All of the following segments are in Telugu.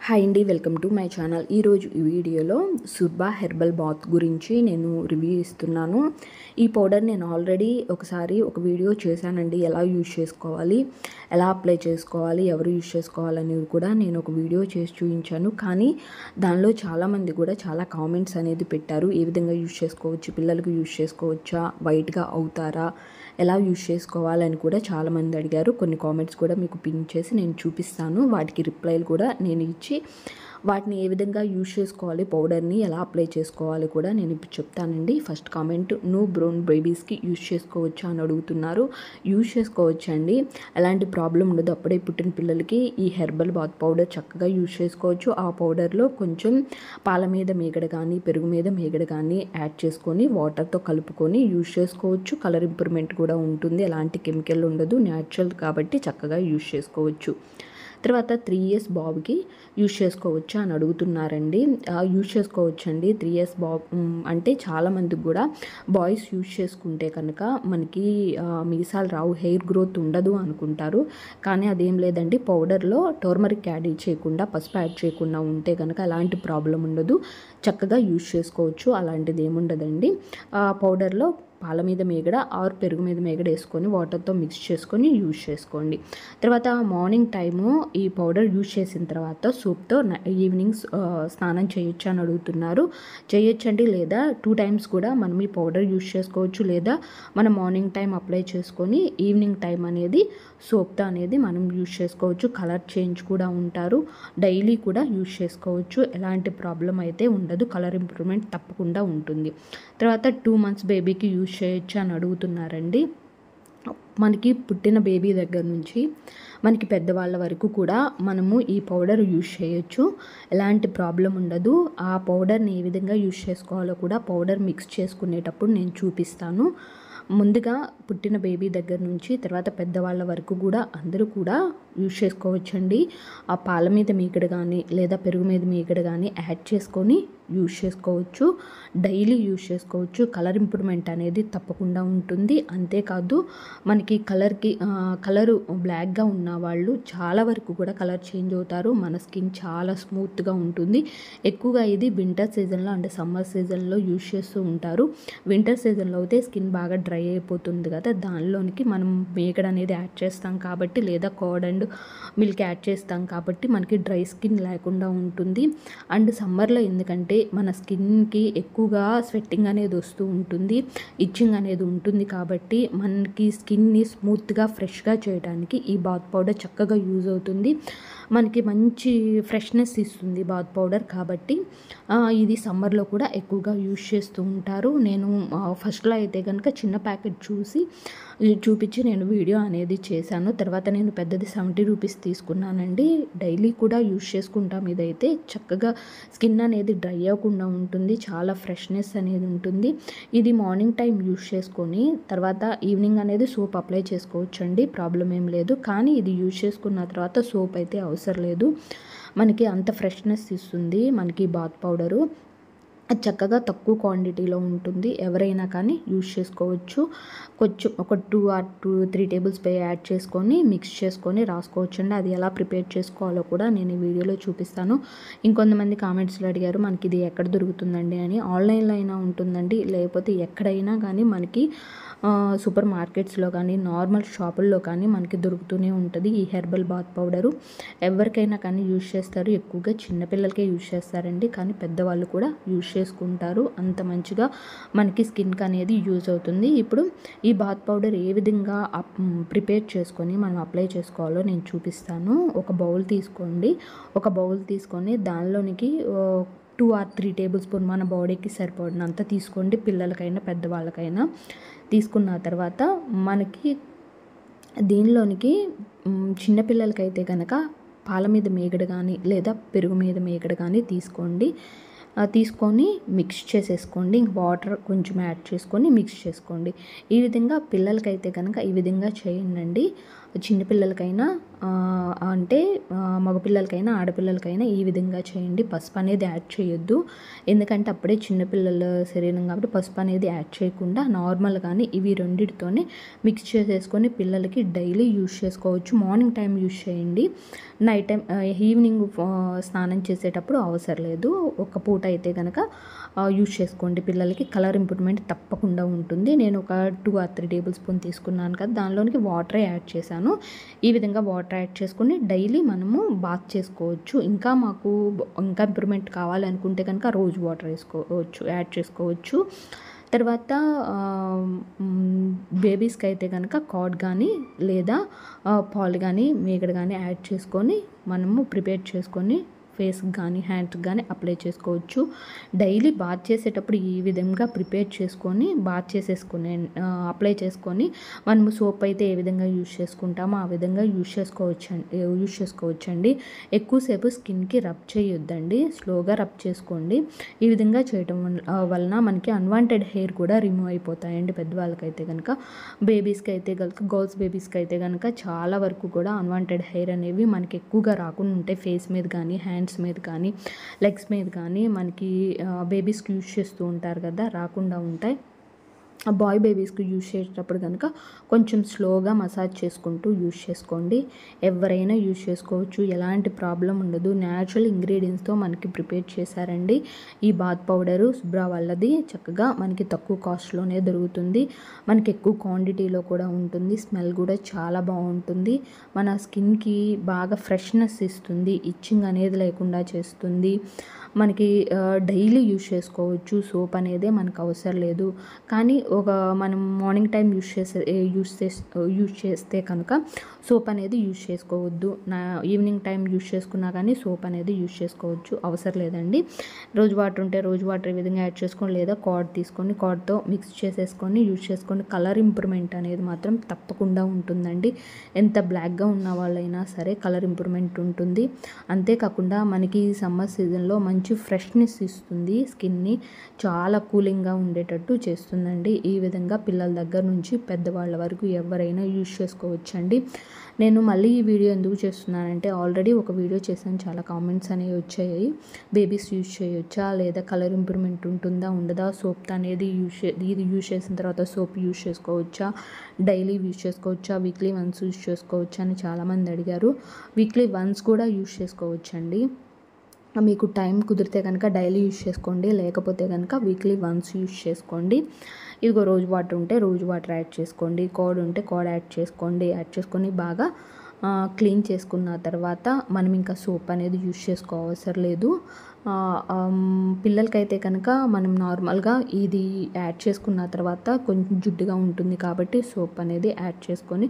హాయ్ అండి, వెల్కమ్ టు మై ఛానల్. ఈరోజు ఈ వీడియోలో సుర్బా హెర్బల్ బాత్ గురించి నేను రివ్యూ ఇస్తున్నాను. ఈ పౌడర్ నేను ఆల్రెడీ ఒకసారి ఒక వీడియో చేశానండి. ఎలా యూజ్ చేసుకోవాలి, ఎలా అప్లై చేసుకోవాలి, ఎవరు యూజ్ చేసుకోవాలనేది కూడా నేను ఒక వీడియో చేసి చూపించాను. కానీ దానిలో చాలామంది కూడా చాలా కామెంట్స్ అనేది పెట్టారు. ఏ విధంగా యూజ్ చేసుకోవచ్చు, పిల్లలకు యూజ్ చేసుకోవచ్చా, వైట్గా అవుతారా, ఎలా యూజ్ చేసుకోవాలని కూడా చాలామంది అడిగారు. కొన్ని కామెంట్స్ కూడా మీకు పిన్ చేసి నేను చూపిస్తాను. వాటికి రిప్లైలు కూడా నేను ఇచ్చి వాటిని ఏ విధంగా యూజ్ చేసుకోవాలి, పౌడర్ని ఎలా అప్లై చేసుకోవాలి కూడా నేను ఇప్పుడు చెప్తానండి. ఫస్ట్ కామెంట్, న్యూ బ్రౌన్ బేబీస్కి యూజ్ చేసుకోవచ్చా అని అడుగుతున్నారు. యూజ్ చేసుకోవచ్చండి, ఎలాంటి ప్రాబ్లం ఉండదు. అప్పుడే పుట్టిన పిల్లలకి ఈ హెర్బల్ బాత్ పౌడర్ చక్కగా యూజ్ చేసుకోవచ్చు. ఆ పౌడర్లో కొంచెం పాల మీద మీగడ కానీ పెరుగు మీద మీగడ కానీ యాడ్ చేసుకొని వాటర్తో కలుపుకొని యూజ్ చేసుకోవచ్చు. కలర్ ఇంప్రూవ్మెంట్ కూడా ఉంటుంది. ఎలాంటి కెమికల్ ఉండదు, న్యాచురల్ కాబట్టి చక్కగా యూజ్ చేసుకోవచ్చు. తర్వాత 3 years బాబుకి యూజ్ చేసుకోవచ్చా అని అడుగుతున్నారండి. యూజ్ చేసుకోవచ్చండి. 3 years బాబు అంటే చాలామందికి కూడా బాయ్స్ యూజ్ చేసుకుంటే కనుక మనకి మీసాలు రావు, హెయిర్ గ్రోత్ ఉండదు అనుకుంటారు. కానీ అదేం లేదండి. పౌడర్లో టర్మరిక్ యాడ్ చేయకుండా, పసుపు యాడ్ చేయకుండా ఉంటే కనుక అలాంటి ప్రాబ్లం ఉండదు. చక్కగా యూజ్ చేసుకోవచ్చు. అలాంటిది ఏముండదండి. పౌడర్లో పాల మీద మేగడ ఆర్ పెరుగు మీద మేగడ వేసుకొని వాటర్తో మిక్స్ చేసుకొని యూజ్ చేసుకోండి. తర్వాత మార్నింగ్ టైము ఈ పౌడర్ యూజ్ చేసిన తర్వాత సోప్తో ఈవినింగ్స్ స్నానం చేయొచ్చు అని అడుగుతున్నారు. చేయొచ్చండి, లేదా 2 times కూడా మనం ఈ పౌడర్ యూజ్ చేసుకోవచ్చు. లేదా మనం మార్నింగ్ టైం అప్లై చేసుకొని ఈవినింగ్ టైం అనేది సోప్తో అనేది మనం యూజ్ చేసుకోవచ్చు. కలర్ చేంజ్ కూడా ఉంటారు. డైలీ కూడా యూజ్ చేసుకోవచ్చు. ఎలాంటి ప్రాబ్లం అయితే ఉండదు. కలర్ ఇంప్రూవ్మెంట్ తప్పకుండా ఉంటుంది. తర్వాత 2 months బేబీకి యూజ్ చేయొచ్చు అని అడుగుతున్నారండి. మనకి పుట్టిన బేబీ దగ్గర నుంచి మనకి పెద్దవాళ్ళ వరకు కూడా మనము ఈ పౌడర్ యూజ్ చేయొచ్చు. ఎలాంటి ప్రాబ్లం ఉండదు. ఆ పౌడర్ని ఏ విధంగా యూజ్ చేసుకోవాలో కూడా పౌడర్ మిక్స్ చేసుకునేటప్పుడు నేను చూపిస్తాను. ముందుగా పుట్టిన బేబీ దగ్గర నుంచి తర్వాత పెద్దవాళ్ళ వరకు కూడా అందరూ కూడా యూజ్ చేసుకోవచ్చండి. ఆ పాల మీద మీగడ కానీ లేదా పెరుగు మీద మీగడ కానీ యాడ్ చేసుకొని యూజ్ చేసుకోవచ్చు. డైలీ యూజ్ చేసుకోవచ్చు. కలర్ ఇంప్రూవ్మెంట్ అనేది తప్పకుండా ఉంటుంది. అంతేకాదు మనకి కలరు బ్లాక్గా ఉన్న వాళ్ళు చాలా వరకు కూడా కలర్ చేంజ్ అవుతారు. మన స్కిన్ చాలా స్మూత్గా ఉంటుంది. ఎక్కువగా ఇది వింటర్ సీజన్లో అంటే సమ్మర్ సీజన్లో యూజ్ చేస్తూ ఉంటారు. వింటర్ సీజన్లో అయితే స్కిన్ బాగా డ్రై అయిపోతుంది కదా, దానిలోనికి మనం మేగడ అనేది యాడ్ చేస్తాం కాబట్టి, లేదా కర్డ్ అండ్ మిల్క్ యాడ్ చేస్తాం కాబట్టి మనకి డ్రై స్కిన్ లేకుండా ఉంటుంది. అండ్ సమ్మర్లో ఎందుకంటే మన స్కిన్కి ఎక్కువగా స్వెట్టింగ్ అనేది వస్తూ ఉంటుంది, ఇచ్చింగ్ అనేది ఉంటుంది కాబట్టి మనకి స్కిన్ని స్మూత్గా ఫ్రెష్గా చేయడానికి ఈ బాత్ పౌడర్ చక్కగా యూజ్ అవుతుంది. మనకి మంచి ఫ్రెష్నెస్ ఇస్తుంది బాత్ పౌడర్ కాబట్టి ఇది సమ్మర్లో కూడా ఎక్కువగా యూజ్ చేస్తూ ఉంటారు. నేను ఫస్ట్లో అయితే కనుక చిన్న ప్యాకెట్ చూపించి నేను వీడియో అనేది చేశాను. తర్వాత నేను పెద్దది 70 rupees తీసుకున్నానండి. డైలీ కూడా యూజ్ చేసుకుంటాం. ఇదైతే చక్కగా స్కిన్ అనేది డ్రై అవ్వకుండా ఉంటుంది. చాలా ఫ్రెష్నెస్ అనేది ఉంటుంది. ఇది మార్నింగ్ టైం యూజ్ చేసుకొని తర్వాత ఈవినింగ్ అనేది సోప్ అప్లై చేసుకోవచ్చండి. ప్రాబ్లం ఏం లేదు. కానీ ఇది యూజ్ చేసుకున్న తర్వాత సోప్ అయితే అవసరం లేదు. మనకి అంత ఫ్రెష్నెస్ ఇస్తుంది మనకి బాత్ పౌడరు. అది చక్కగా తక్కువ క్వాంటిటీలో ఉంటుంది. ఎవరైనా కానీ యూజ్ చేసుకోవచ్చు. కొంచెం ఒక 2 or 3 tablespoon యాడ్ చేసుకొని మిక్స్ చేసుకొని రాసుకోవచ్చు అండి. అది ఎలా ప్రిపేర్ చేసుకోవాలో కూడా నేను ఈ వీడియోలో చూపిస్తాను. ఇంకొంతమంది కామెంట్స్లో అడిగారు మనకి ఇది ఎక్కడ దొరుకుతుందండి అని. ఆన్లైన్లో అయినా ఉంటుందండి, లేకపోతే ఎక్కడైనా కానీ మనకి సూపర్ మార్కెట్స్లో కానీ నార్మల్ షాపుల్లో కానీ మనకి దొరుకుతూనే ఉంటుంది ఈ హెర్బల్ బాత్ పౌడరు. ఎవరికైనా కానీ యూజ్ చేస్తారు. ఎక్కువగా చిన్నపిల్లలకే యూజ్ చేస్తారండి, కానీ పెద్దవాళ్ళు కూడా యూజ్ చేసుకుంటారు. అంత మంచిగా మనకి స్కిన్కి అనేది యూజ్ అవుతుంది. ఇప్పుడు ఈ బాత్ పౌడర్ ఏ విధంగా ప్రిపేర్ చేసుకొని మనం అప్లై చేసుకోవాలో నేను చూపిస్తాను. ఒక బౌల్ తీసుకొని దానిలోనికి 2 or 3 tablespoon మన బాడీకి సరిపడినంత తీసుకోండి. పిల్లలకైనా పెద్దవాళ్ళకైనా తీసుకున్న తర్వాత మనకి దీనిలోనికి చిన్నపిల్లలకైతే కనుక పాల మీద మీగడ కానీ లేదా పెరుగు మీద మీగడ కానీ తీసుకొని మిక్స్ చేసేసుకోండి. వాటర్ కొంచెం యాడ్ చేసుకొని మిక్స్ చేసుకోండి. ఈ విధంగా పిల్లలకైతే కనుక ఈ విధంగా చేయండి. చిన్నపిల్లలకైనా అంటే మగపిల్లలకైనా ఆడపిల్లలకైనా ఈ విధంగా చేయండి. పసుపు అనేది యాడ్ చేయొద్దు, ఎందుకంటే అప్పుడే చిన్నపిల్లల శరీరం కాబట్టి పసుపు అనేది యాడ్ చేయకుండా నార్మల్గానే ఇవి రెండిటితోనే మిక్స్ చేసేసుకొని పిల్లలకి డైలీ యూజ్ చేసుకోవచ్చు. మార్నింగ్ టైం యూజ్ చేయండి, నైట్ టైం ఈవినింగ్ స్నానం చేసేటప్పుడు అవసరం లేదు. ఒక పూట అయితే కనుక యూజ్ చేసుకోండి. పిల్లలకి కలర్ ఇంప్రూవ్మెంట్ తప్పకుండా ఉంటుంది. నేను ఒక 2 or 3 టేబుల్ స్పూన్ తీసుకున్నాను కదా, దానిలోనికి వాటర్ యాడ్ చేశాను. ఈ విధంగా వాటర్ యాడ్ చేసుకొని డైలీ మనము బాత్ చేసుకోవచ్చు. ఇంకా మాకు ఇంకా ఇంప్రూవ్మెంట్ కావాలనుకుంటే కనుక రోజ్ వాటర్ యాడ్ చేసుకోవచ్చు. తర్వాత బేబీస్కి అయితే కనుక కార్డ్ కానీ లేదా పాలు కానీ మీగడ కానీ యాడ్ చేసుకొని మనము ప్రిపేర్ చేసుకొని ఫేస్కి కానీ హ్యాండ్స్కి కానీ అప్లై చేసుకోవచ్చు. డైలీ బాత్ చేసేటప్పుడు ఈ విధంగా ప్రిపేర్ చేసుకొని బాత్ చేసేసుకొని అప్లై చేసుకొని మనము సోప్ అయితే ఏ విధంగా యూజ్ చేసుకుంటామో ఆ విధంగా యూజ్ చేసుకోవచ్చండి. ఎక్కువసేపు స్కిన్కి రబ్ చేయొద్దండి, స్లోగా రబ్ చేసుకోండి. ఈ విధంగా చేయడం వలన మనకి అన్వాంటెడ్ హెయిర్ కూడా రిమూవ్ అయిపోతాయండి. పెద్దవాళ్ళకైతే కనుక, బేబీస్కి అయితే కనుక, గర్ల్స్ బేబీస్కి అయితే కనుక చాలా వరకు కూడా అన్వాంటెడ్ హెయిర్ అనేవి మనకి ఎక్కువగా రాకుండా ఉంటాయి. ఫేస్ మీద కానీ హ్యాండ్స్ మీద కానీ లెగ్స్ మీద కానీ మనకి బేబీస్కి యూజ్ చేస్తూ ఉంటారు కదా, రాకుండా ఉంటాయి. బాయ్ బేబీస్కి యూజ్ చేసేటప్పుడు కనుక కొంచెం స్లోగా మసాజ్ చేసుకుంటూ యూజ్ చేసుకోండి. ఎవరైనా యూజ్ చేసుకోవచ్చు, ఎలాంటి ప్రాబ్లం ఉండదు. న్యాచురల్ ఇంగ్రీడియంట్స్తో మనకి ప్రిపేర్ చేశారండి ఈ బాత్ పౌడరు. శుభ్రా వాళ్ళది చక్కగా మనకి తక్కువ కాస్ట్లోనే దొరుకుతుంది, మనకి ఎక్కువ క్వాంటిటీలో కూడా ఉంటుంది. స్మెల్ కూడా చాలా బాగుంటుంది. మన స్కిన్కి బాగా ఫ్రెష్నెస్ ఇస్తుంది, ఇచ్చింగ్ అనేది లేకుండా చేస్తుంది. మనకి డైలీ యూజ్ చేసుకోవచ్చు. సోప్ అనేది మనకు అవసరం లేదు. కానీ మనం మార్నింగ్ టైం యూజ్ చేస్తే కనుక సోప్ అనేది యూజ్ చేసుకోవద్దు. ఈవినింగ్ టైం యూజ్ చేసుకున్నా కానీ సోప్ అనేది యూజ్ చేసుకోవచ్చు, అవసరం లేదండి. రోజ్ వాటర్ ఉంటే రోజ్ వాటర్ ఈ విధంగా యాడ్ చేసుకొని లేదా కార్డ్ తీసుకొని కార్డ్తో మిక్స్ చేసేసుకొని యూజ్ చేసుకొని కలర్ ఇంప్రూవ్మెంట్ అనేది మాత్రం తప్పకుండా ఉంటుందండి. ఎంత బ్లాక్గా ఉన్న వాళ్ళైనా సరే కలర్ ఇంప్రూవ్మెంట్ ఉంటుంది. అంతేకాకుండా మనకి సమ్మర్ సీజన్లో మంచి ఫ్రెష్నెస్ ఇస్తుంది, స్కిన్ని చాలా కూలింగ్గా ఉండేటట్టు చేస్తుందండి. ఈ విధంగా పిల్లల దగ్గర నుంచి పెద్దవాళ్ళ వరకు ఎవరైనా యూజ్ చేసుకోవచ్చండి. నేను మళ్ళీ ఈ వీడియో ఎందుకు చేస్తున్నానంటే ఆల్రెడీ ఒక వీడియో చేశాను, చాలా కామెంట్స్ అనేవి వచ్చాయి. బేబీస్ యూజ్ చేయొచ్చా లేదా కలర్ ఇంప్రూవ్మెంట్ ఉంటుందా ఉండదా, సోప్ అనేది ఇది యూజ్ చేసిన తర్వాత సోప్ యూజ్ చేసుకోవచ్చా, డైలీ యూజ్ చేసుకోవచ్చా, వీక్లీ వన్స్ యూజ్ చేసుకోవచ్చా అని చాలామంది అడిగారు. వీక్లీ వన్స్ కూడా యూజ్ చేసుకోవచ్చండి. మీకు టైం కుదిరితే కనుక డైలీ యూజ్ చేసుకోండి, లేకపోతే కనుక వీక్లీ వన్స్ యూజ్ చేసుకోండి. ఇదిగో రోజ్ వాటర్ ఉంటే రోజ్ వాటర్ యాడ్ చేసుకోండి, కార్డ్ ఉంటే కార్డ్ యాడ్ చేసుకొని బాగా క్లీన్ చేసుకున్న తర్వాత మనం ఇంకా సోప్ అనేది యూజ్ చేసుకోవసరం లేదు. పిల్లలకైతే కనుక మనం నార్మల్గా ఇది యాడ్ చేసుకున్న తర్వాత కొంచెం జిడ్డుగా ఉంటుంది కాబట్టి సోప్ అనేది యాడ్ చేసుకొని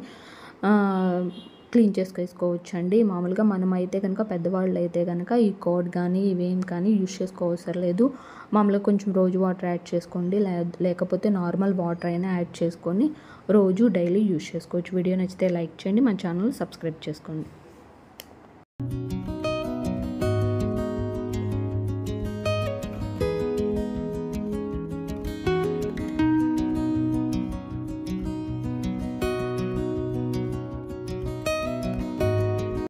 క్లీన్ చేసుకోవచ్చండి. మామూలుగా మనం అయితే కనుక పెద్దవాళ్ళు అయితే కనుక ఈ కార్డ్ కానీ ఇవేం కానీ యూజ్ చేసుకోవసరం లేదు. మామూలుగా కొంచెం రోజు వాటర్ యాడ్ చేసుకోండి, లేకపోతే నార్మల్ వాటర్ అయినా యాడ్ చేసుకొని రోజు డైలీ యూజ్ చేసుకోవచ్చు. వీడియో నచ్చితే లైక్ చేయండి, మన ఛానల్ సబ్స్క్రైబ్ చేసుకోండి.